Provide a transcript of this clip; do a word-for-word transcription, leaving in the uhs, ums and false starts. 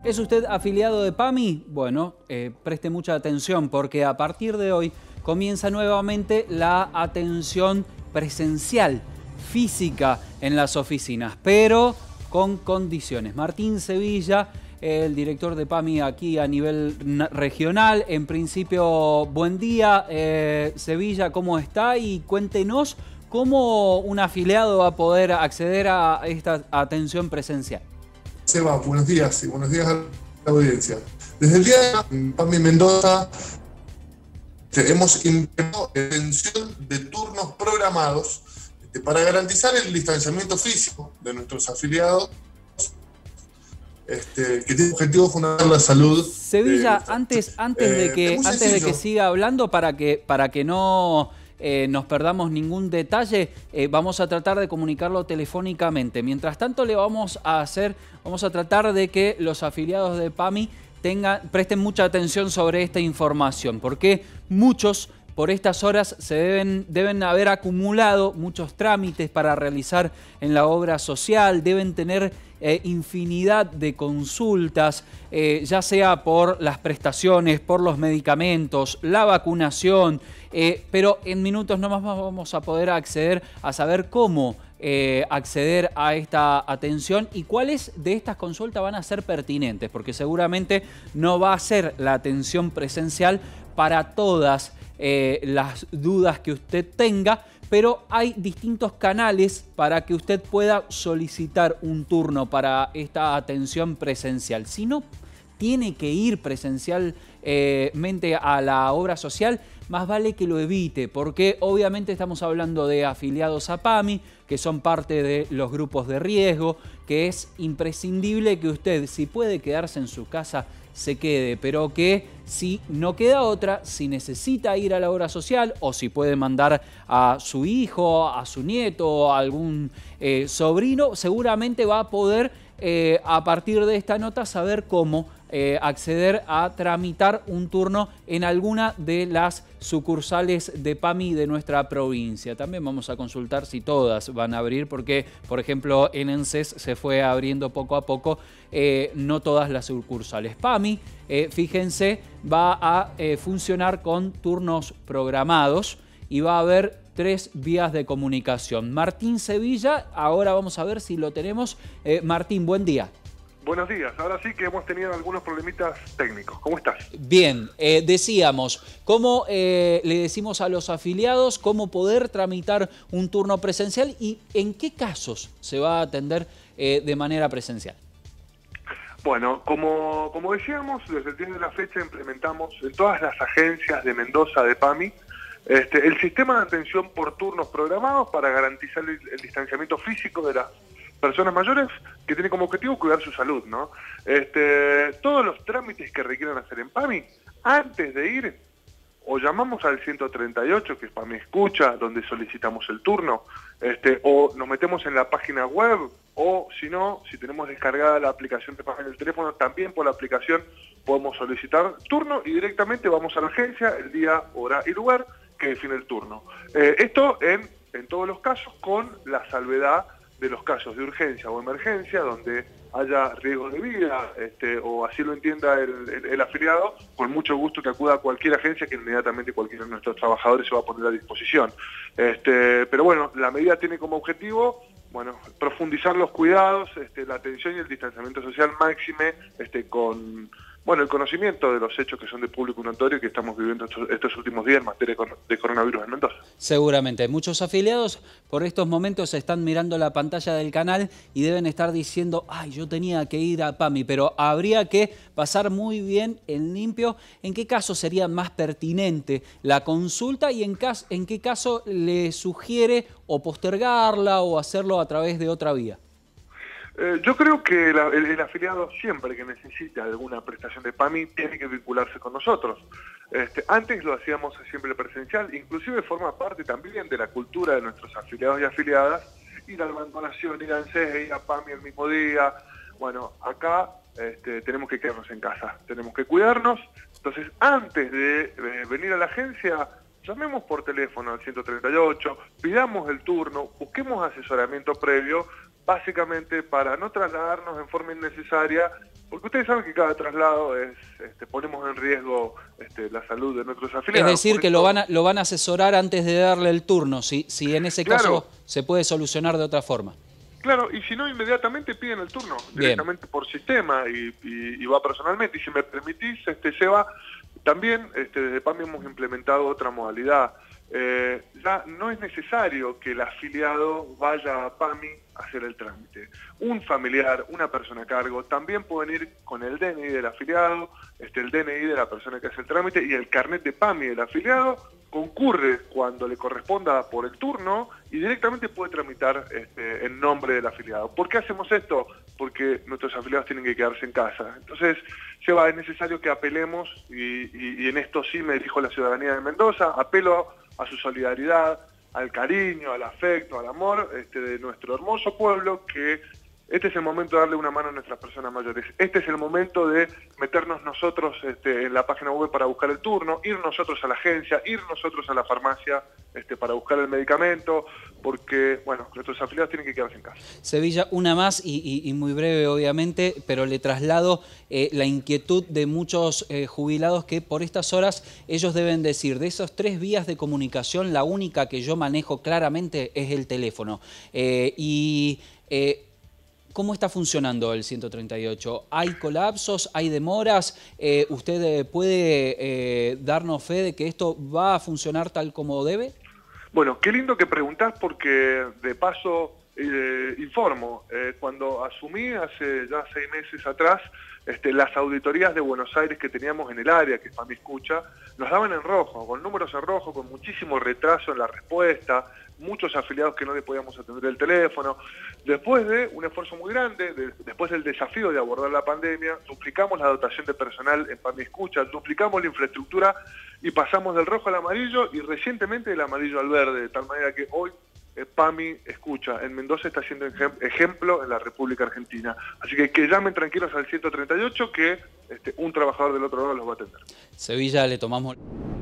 ¿Es usted afiliado de PAMI? Bueno, eh, preste mucha atención porque a partir de hoy comienza nuevamente la atención presencial, física en las oficinas, pero con condiciones. Martín Sevilla, el director de PAMI aquí a nivel regional. En principio, buen día, eh, Sevilla, ¿cómo está? Y cuéntenos cómo un afiliado va a poder acceder a esta atención presencial. Seba, buenos días y buenos días a la audiencia. Desde el día de hoy, en PAMI Mendoza hemos implementado atención de turnos programados para garantizar el distanciamiento físico de nuestros afiliados, este, que tiene objetivo fundamental la salud. Sevilla, de antes, antes, eh, de que, antes de que siga hablando, para que, para que no eh, nos perdamos ningún detalle, eh, vamos a tratar de comunicarlo telefónicamente. Mientras tanto, le vamos a hacer, vamos a tratar de que los afiliados de PAMI tengan, presten mucha atención sobre esta información, porque muchos por estas horas se deben, deben haber acumulado muchos trámites para realizar en la obra social, deben tener eh, infinidad de consultas, eh, ya sea por las prestaciones, por los medicamentos, la vacunación, eh, pero en minutos nomás vamos a poder acceder a saber cómo eh, acceder a esta atención y cuáles de estas consultas van a ser pertinentes, porque seguramente no va a ser la atención presencial para todas Eh, las dudas que usted tenga, pero hay distintos canales para que usted pueda solicitar un turno para esta atención presencial. Si no tiene que ir presencialmente eh, a la obra social, más vale que lo evite, porque obviamente estamos hablando de afiliados a PAMI, que son parte de los grupos de riesgo, que es imprescindible que usted, si puede quedarse en su casa, se quede, pero que si no queda otra, si necesita ir a la obra social o si puede mandar a su hijo, a su nieto, a algún eh, sobrino, seguramente va a poder eh, a partir de esta nota saber cómo eh, acceder a tramitar un turno en alguna de las sucursales de PAMI de nuestra provincia. También vamos a consultar si todas van a abrir, porque por ejemplo en ENSES se fue abriendo poco a poco, eh, no todas las sucursales. PAMI, eh, fíjense, va a eh, funcionar con turnos programados y va a haber tres vías de comunicación. Martín Sevilla, ahora vamos a ver si lo tenemos. Eh, Martín, buen día. Buenos días, ahora sí que hemos tenido algunos problemitas técnicos. ¿Cómo estás? Bien, eh, decíamos, ¿cómo eh, le decimos a los afiliados cómo poder tramitar un turno presencial y en qué casos se va a atender eh, de manera presencial? Bueno, como, como decíamos, desde el día de la fecha implementamos en todas las agencias de Mendoza de PAMI este, el sistema de atención por turnos programados para garantizar el, el distanciamiento físico de las personas mayores, que tiene como objetivo cuidar su salud, ¿no? Este, todos los trámites que requieran hacer en PAMI, antes de ir, o llamamos al ciento treinta y ocho, que es PAMI Escucha, donde solicitamos el turno, este, o nos metemos en la página web, o si no, si tenemos descargada la aplicación de PAMI en el teléfono, también por la aplicación podemos solicitar turno y directamente vamos a la agencia, el día, hora y lugar que define el turno. Eh, esto en, en todos los casos con la salvedad de los casos de urgencia o emergencia, donde haya riesgo de vida, este, o así lo entienda el, el, el afiliado, con mucho gusto que acuda a cualquier agencia, que inmediatamente cualquiera de nuestros trabajadores se va a poner a disposición. Este, pero bueno, la medida tiene como objetivo, bueno, profundizar los cuidados, este, la atención y el distanciamiento social máxime, este, con bueno, el conocimiento de los hechos que son de público notorio que estamos viviendo estos, estos últimos días en materia de coronavirus en Mendoza. Seguramente. Muchos afiliados por estos momentos están mirando la pantalla del canal y deben estar diciendo, ay, yo tenía que ir a PAMI, pero habría que pasar muy bien en limpio en qué caso sería más pertinente la consulta y en, caso, en qué caso le sugiere o postergarla o hacerlo a través de otra vía. Eh, yo creo que la, el, el afiliado siempre que necesite alguna prestación de PAMI tiene que vincularse con nosotros. Este, antes lo hacíamos siempre presencial, inclusive forma parte también de la cultura de nuestros afiliados y afiliadas, ir al Banco Nación, ir a ANSES, ir a PAMI el mismo día. Bueno, acá este, tenemos que quedarnos en casa, tenemos que cuidarnos. Entonces, antes de eh, venir a la agencia, llamemos por teléfono al ciento treinta y ocho, pidamos el turno, busquemos asesoramiento previo, básicamente para no trasladarnos en forma innecesaria, porque ustedes saben que cada traslado es, este, ponemos en riesgo este, la salud de nuestros afiliados. Es decir, que lo van, a, lo van a asesorar antes de darle el turno, si, si en ese Claro. caso se puede solucionar de otra forma. Claro, y si no, inmediatamente piden el turno, Bien. directamente por sistema, y, y, y va personalmente. Y si me permitís, este, Seba, también este, desde PAMI hemos implementado otra modalidad. Eh, ya no es necesario que el afiliado vaya a PAMI a hacer el trámite. Un familiar, una persona a cargo, también pueden ir con el D N I del afiliado, este, el D N I de la persona que hace el trámite y el carnet de PAMI del afiliado, concurre cuando le corresponda por el turno y directamente puede tramitar este, en nombre del afiliado. ¿Por qué hacemos esto? Porque nuestros afiliados tienen que quedarse en casa. Entonces, Seba, es necesario que apelemos, y, y, y en esto sí me dirijo a la ciudadanía de Mendoza, apelo a su solidaridad, al cariño, al afecto, al amor este, de nuestro hermoso pueblo, que este es el momento de darle una mano a nuestras personas mayores. Este es el momento de meternos nosotros este, en la página web para buscar el turno, ir nosotros a la agencia, ir nosotros a la farmacia este, para buscar el medicamento, porque, bueno, nuestros afiliados tienen que quedarse en casa. Sevilla, una más y, y, y muy breve obviamente, pero le traslado eh, la inquietud de muchos eh, jubilados que por estas horas ellos deben decir, de esos tres vías de comunicación, la única que yo manejo claramente es el teléfono. Eh, y... Eh, ¿Cómo está funcionando el ciento treinta y ocho? ¿Hay colapsos? ¿Hay demoras? Eh, ¿Usted eh, puede eh, darnos fe de que esto va a funcionar tal como debe? Bueno, qué lindo que preguntás, porque de paso eh, informo. Eh, cuando asumí hace ya seis meses atrás, este, las auditorías de Buenos Aires que teníamos en el área, que es PAMI Escucha, nos daban en rojo, con números en rojo, con muchísimo retraso en la respuesta, muchos afiliados que no le podíamos atender el teléfono. Después de un esfuerzo muy grande, de, después del desafío de abordar la pandemia, duplicamos la dotación de personal en PAMI Escucha, duplicamos la infraestructura y pasamos del rojo al amarillo y recientemente del amarillo al verde, de tal manera que hoy eh, PAMI Escucha en Mendoza está siendo ejem ejemplo en la República Argentina. Así que que llamen tranquilos al ciento treinta y ocho que este, un trabajador del otro lado los va a atender. Sevilla, le tomamos...